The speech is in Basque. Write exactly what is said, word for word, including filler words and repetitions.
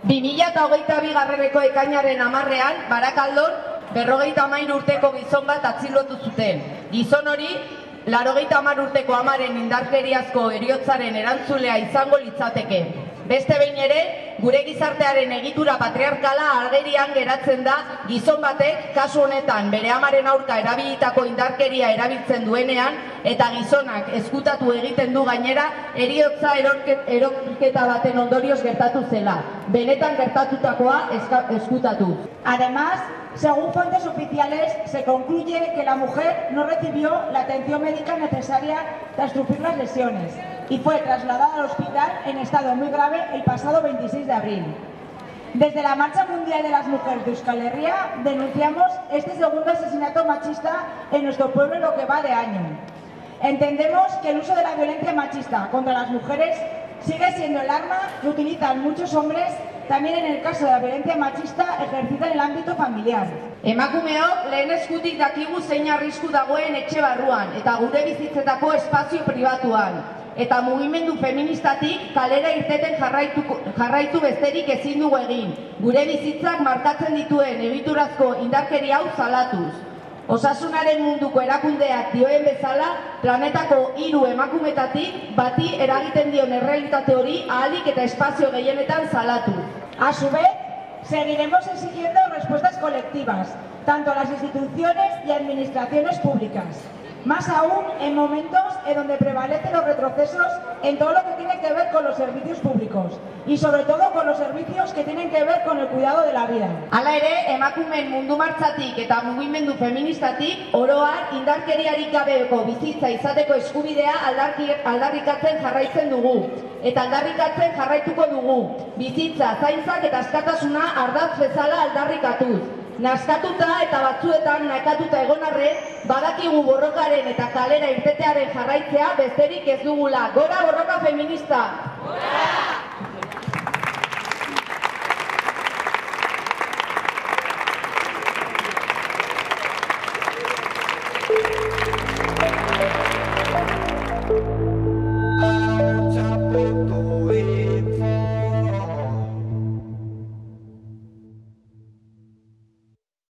bi mila hogeita bigarreneko ekainaren hamarrean, Barakaldon, berrogeita hamairu urteko gizon bat atxilotu zuten. Gizon hori, laurogeita hamar urteko amaren indarkeriazko heriotzaren erantzulea izango litzateke. Beste behin ere, gure gizartearen egitura patriarkala agerian geratzen da gizon batek kasu honetan bere amaren aurka erabilitako indarkeria erabiltzen duenean eta gizonak ezkutatu egiten du gainera heriotza eroketa baten ondorioz gertatu zela. Benetan gertatutakoa ezkutatu. Además, según fuentes oficiales, se concluye que la mujer no recibió la atención médica necesaria tras sufrir las lesiones y fue trasladada al hospital en estado muy grave el pasado veintiséis de abril. Desde la Marcha Mundial de las Mujeres de Euskal Herria denunciamos este segundo asesinato machista en nuestro pueblo en lo que va de año. Entendemos que el uso de la violencia machista contra las mujeres sigue siendo el arma que utilizan muchos hombres, también en el caso de la violencia machista ejercida en el ámbito familiar. Emakumeok lehen eskutik dakigu zein arrisku dagoen etxe barruan eta gure bizitzetako espazio pribatuan. Eta mugimendu feministatik kalera irteten jarraitu, jarraitu besterik ezin dugu egin. Gure bizitzak markatzen dituen egiturazko indarkeri hau salatuz. Osasunaren munduko erakundeak dioen bezala, planetako hiru emakumetatik bati eragiten dion errealitate hori ahalik eta espazio gehienetan salatu. A su vez, seguiremos exigiendo respuestas colectivas, tanto a las instituciones y administraciones públicas. Más aún en momentos en donde prevalecen los retrocesos en todo lo que tiene que ver con los servicios públicos y sobre todo con los servicios que tienen que ver con el cuidado de la vida. Hala ere, emakumeen mundu martxatik eta mugimendu feministatik oro har indarkeriarik gabeko bizitza izateko eskubidea aldarrikatzen jarraitzen dugu eta aldarrikatzen jarraituko dugu. Bizitza, zaintzak eta askatasuna ardatz bezala aldarrikatuz. Naskatuta eta batzuetan nakatuta egon arren, badakigu borrokaren eta kalera irtetearen jarraitzea besterik ez dugula. Gora borroka feminista! Gora!